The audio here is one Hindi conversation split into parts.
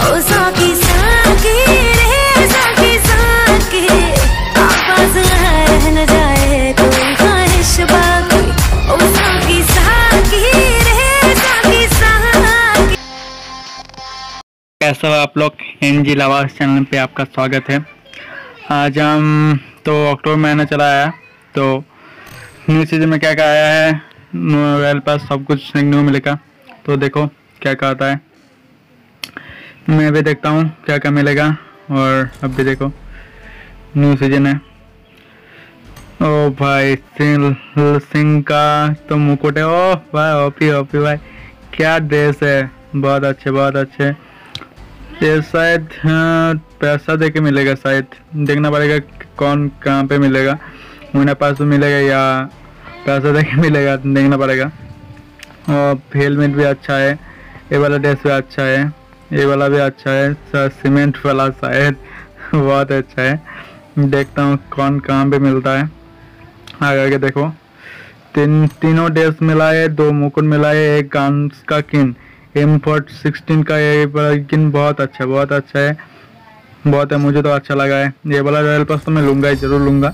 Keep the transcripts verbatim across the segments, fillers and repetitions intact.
कैसा हो आप लोग। एनजी लावास चैनल पे आपका स्वागत है। आज हम तो अक्टूबर महीना चला आया, तो न्यू सीजन में क्या क्या आया है, रॉयल पास सब कुछ न्यू मिलेगा। तो देखो क्या क्या आता है, मैं भी देखता हूँ क्या क्या मिलेगा। और अब भी देखो न्यू सीजन है। ओ भाई सिंह का तो मुकुट है। ओ भाई ओपी ओपी भाई, क्या ड्रेस है, बहुत अच्छे बहुत अच्छे। ये शायद पैसा दे के मिलेगा, शायद देखना पड़ेगा कौन कहाँ पे मिलेगा, मेरे पास तो मिलेगा या पैसा दे के मिलेगा, देखना पड़ेगा। और हेलमेट भी अच्छा है, ये वाला ड्रेस भी अच्छा है, ये वाला भी अच्छा है, सीमेंट वाला शायद बहुत अच्छा है। देखता हूँ कौन कहाँ पे मिलता है। आगे आगे देखो तीन तीनों ड्रेस मिला है, दो मुकुट मिला है, एक गान्स का किन एम फोर्ट सिक्सटीन का ये वाला किन बहुत अच्छा बहुत अच्छा है, बहुत है, मुझे तो अच्छा लगा है। ये वाला रॉयल पास तो मैं लूँगा ही, ज़रूर लूँगा।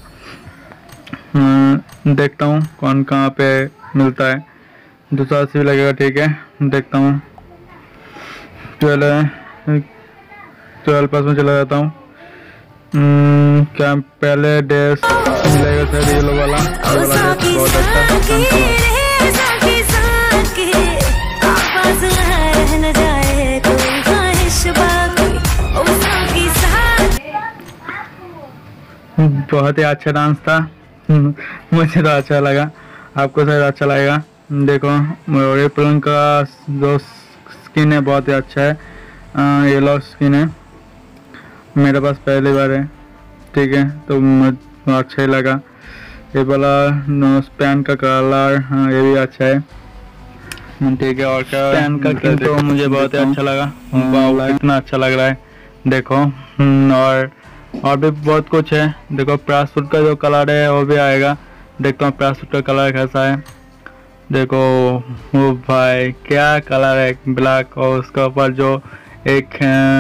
देखता हूँ कौन कहाँ पे मिलता है। दूसरा अस्सी भी लगेगा, ठीक है देखता हूँ। ट्वेल्व ट्वेल्व पास में चला जाता हूँ। क्या पहले ड्रेस मिलेगा सर, ये लो वाला ये वाला ड्रेस बहुत अच्छा। बहुत ही अच्छा डांस था, मुझे तो अच्छा लगा, आपको शायद अच्छा लगेगा। देखो एप्रिल का जो स्किन है बहुत ही अच्छा है, येलो स्किन है, मेरे पास पहली बार है, ठीक है तो मुझे अच्छा ही लगा। ये वाला नोज पैन का कलर, हाँ ये भी अच्छा है, ठीक है। और क्या पैन का स्किन तो मुझे बहुत ही अच्छा लगा, इतना अच्छा लग रहा है देखो। और और भी बहुत कुछ है, देखो पैराशूट का जो कलर है वो भी आएगा, देखता हूँ पैराशूट का कलर कैसा है। देखो वो भाई क्या कलर है, ब्लैक, और उसके ऊपर जो एक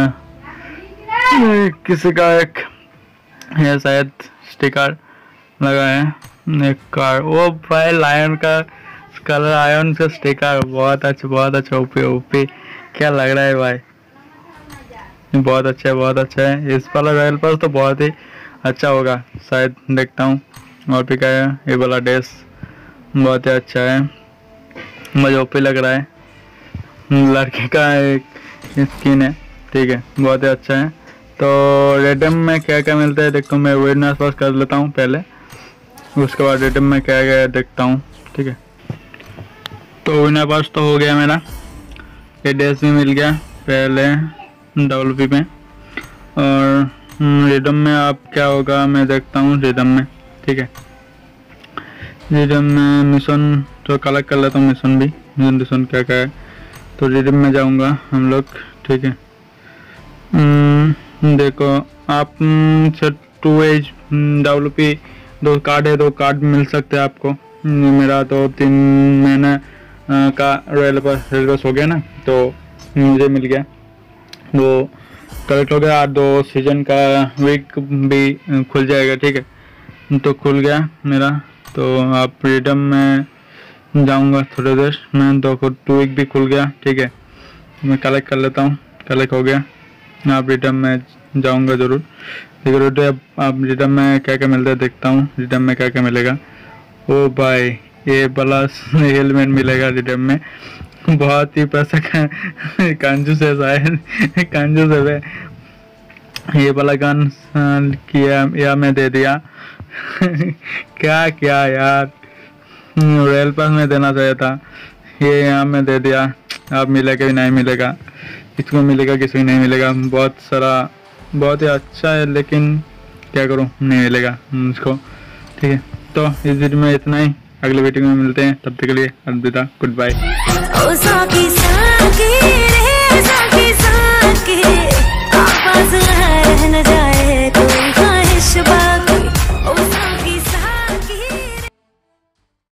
किसी का एक है शायद स्टिकर लगा है, एक कार, वो भाई लायन का कलर, आयन का स्टिकर, बहुत अच्छा बहुत अच्छा, ओपी ओपी क्या लग रहा है भाई, बहुत अच्छा है बहुत अच्छा है। इस वाला रॉयल पास तो बहुत ही अच्छा होगा शायद, देखता हूँ। और भी क्या है, ये वाला ड्रेस बहुत ही अच्छा है, मुझे ओपी लग रहा है, लड़के का एक स्किन है, ठीक है बहुत ही अच्छा है। तो रेडम में क्या क्या मिलता है देखता हूँ, मैं विनर्स पास कर लेता हूँ पहले, उसके बाद रेडम में क्या क्या देखता हूँ, ठीक है। तो विनर पास तो हो गया मेरा, ये ड्रेस भी मिल गया पहले डब्ल्यू पी में। और रिदम में आप क्या होगा मैं देखता हूँ, रिदम में ठीक है, रिदम में मिशन तो कलेक्ट कर लेता हूँ, मिशन भी मिशन मिशन क्या क्या है। तो रिदम में जाऊँगा हम लोग, ठीक है। देखो आप से टू एज डब्ल्यू पी दो कार्ड है, दो कार्ड मिल सकते हैं आपको। मेरा तो तीन महीने का रॉयल पास हो गया ना, तो मुझे मिल गया, वो कलेक्ट हो गया। दो सीजन का वीक भी खुल जाएगा, ठीक है तो खुल गया मेरा। तो आप रिडम में जाऊंगा थोड़ी देर में, दो टू वीक भी खुल गया, ठीक है मैं कलेक्ट कर लेता हूँ, कलेक्ट हो गया। आप रिडम में जाऊंगा ज़रूर, देखो आप रिडम में क्या क्या मिलता है देखता हूँ, रिडम में क्या क्या मिलेगा। ओ भाई ये वाला हेलमेट मिलेगा रिडम में, बहुत ही पैसा कंजूस है शायद, कंजूस है। ये वाला गन किया या मैं दे दिया क्या क्या यार, रॉयल पास में देना चाहिए था, ये यहाँ में दे दिया। अब मिलेगा भी नहीं मिलेगा, किसको मिलेगा किसी को नहीं मिलेगा, बहुत सारा बहुत ही अच्छा है, लेकिन क्या करूँ नहीं मिलेगा मुझको, ठीक है। तो इस वीडियो में इतना ही, अगले वीडियो में मिलते हैं, तब तक के लिए अलविदा, गुड बाय।